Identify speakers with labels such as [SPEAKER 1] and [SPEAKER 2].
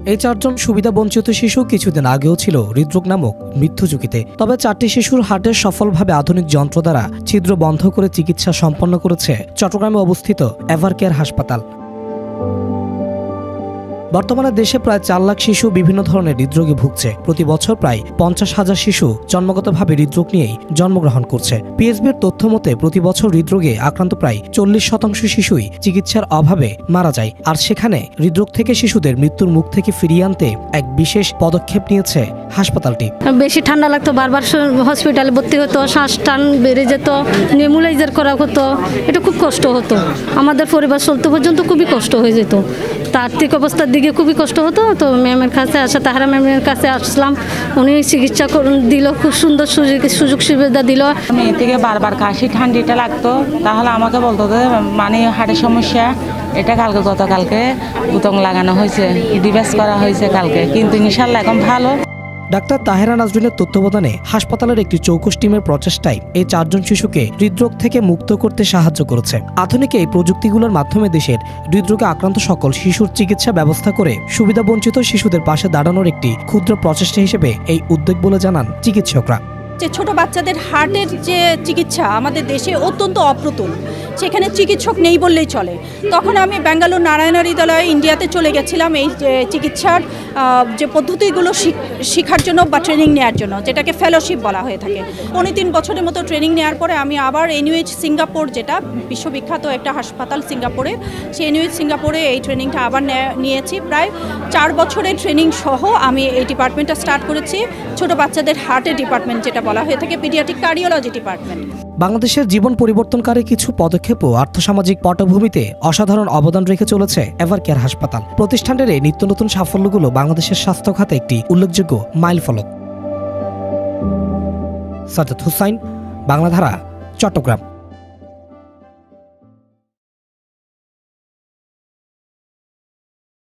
[SPEAKER 1] এই 4 জন সুবিধাবঞ্চিত শিশু কিছুদিন আগেও ছিল হৃদরোগ নামক মৃত্যু ঝুঁকিতে। তবে 4টি শিশুর হার্টের সফলভাবে আধুনিক যন্ত্র দ্বারা ছিদ্র বন্ধ করে চিকিৎসা সম্পন্ন করেছে চট্টগ্রামে অবস্থিত এভারকেয়ার হাসপাতাল। বর্তমানে দেশে প্রায় 4 লাখ শিশু বিভিন্ন ধরনের হৃদরোগে ভুগছে। প্রতি বছর প্রায় 50,000 শিশু জন্মগতভাবে হৃদরোগ নিয়েই জন্মগ্রহণ করছে। পিএসবির তথ্য মতে প্রতি বছর হৃদরোগে আক্রান্ত প্রায় 40% শিশুই চিকিৎসার অভাবে মারা যায়। আর সেখানে হৃদরোগ থেকে শিশুদের মৃত্যুর মুখ থেকে ফিরিয়ে আনতে এক বিশেষ পদক্ষেপ নিয়েছে হাসপাতালটি।
[SPEAKER 2] বেশি ঠান্ডা লাগতো, বারবার হসপিটালে ভর্তি হতো, শ্বাস টান বেড়ে যেত, নেবুলাইজার করা হতো, এটা খুব কষ্ট হতো। আমাদের পরিবার চলতে পর্যন্ত খুবই কষ্ট হয়ে যেত। আর্থিক অবস্থার দিকে খুবই কষ্ট হতো। তো ম্যামের কাছে তাহারা ম্যামের কাছে আসলাম, উনি চিকিৎসা দিল, খুব সুন্দর সুযোগ সুবিধা দিল।
[SPEAKER 3] মেয়ে থেকে বারবার কাশি ঠান্ডিটা লাগতো, তাহলে আমাকে বলতো যে মানে হার্টের সমস্যা, এটা গতকালকে বুতং লাগানো হয়েছে, ডিভাইস করা হয়েছে কালকে, কিন্তু ইনশাল্লাহ এখন ভালো।
[SPEAKER 1] ডাক্তার তাহেরা নাজরিনের তত্ত্বাবধানে হাসপাতালের একটি চৌকস টিমের প্রচেষ্টায় এই 4 জন শিশুকে হৃদরোগ থেকে মুক্ত করতে সাহায্য করেছে। আধুনিক এই প্রযুক্তিগুলোর মাধ্যমে দেশের হৃদরোগে আক্রান্ত সকল শিশুর চিকিৎসা ব্যবস্থা করে সুবিধাবঞ্চিত শিশুদের পাশে দাঁড়ানোর একটি ক্ষুদ্র প্রচেষ্টা হিসেবে এই উদ্যোগ বলে জানান চিকিৎসকরা।
[SPEAKER 4] যে ছোট বাচ্চাদের হার্টের যে চিকিৎসা আমাদের দেশে অত্যন্ত অপ্রতুল, সেখানে চিকিৎসক নেই বললেই চলে। তখন আমি ব্যাঙ্গালোর নারায়ণ হৃদয়ালয়ে ইন্ডিয়াতে চলে গেছিলাম এই চিকিৎসার যে পদ্ধতিগুলো শেখার জন্য বা ট্রেনিং নেওয়ার জন্য, যেটাকে ফেলোশিপ বলা হয়ে থাকে। 3 বছরের মতো ট্রেনিং নেওয়ার পরে আমি আবার এনইউএইচ সিঙ্গাপুর, যেটা বিশ্ববিখ্যাত একটা হাসপাতাল সিঙ্গাপুরে, সেই এনইউএইচ সিঙ্গাপুরে এই ট্রেনিংটা আবার নিয়েছি। প্রায় 4 বছরের ট্রেনিং সহ আমি এই ডিপার্টমেন্টটা স্টার্ট করেছি, ছোট বাচ্চাদের হার্টের ডিপার্টমেন্ট যেটা বলা হয়ে থাকে পিডিয়াট্রিক কার্ডিওলজি ডিপার্টমেন্ট।
[SPEAKER 1] বাংলাদেশের জীবন পরিবর্তনকারী কিছু পদক্ষেপও আর্থসামাজিক পটভূমিতে অসাধারণ অবদান রেখে চলেছে এভারকেয়ার হাসপাতাল। প্রতিষ্ঠানের এই নিত্য নতুন সাফল্যগুলো বাংলাদেশের স্বাস্থ্য খাতে একটি উল্লেখযোগ্য মাইলফলক। সাজ্জাদ হুসাইন, বাংলাধারা, চট্টগ্রাম।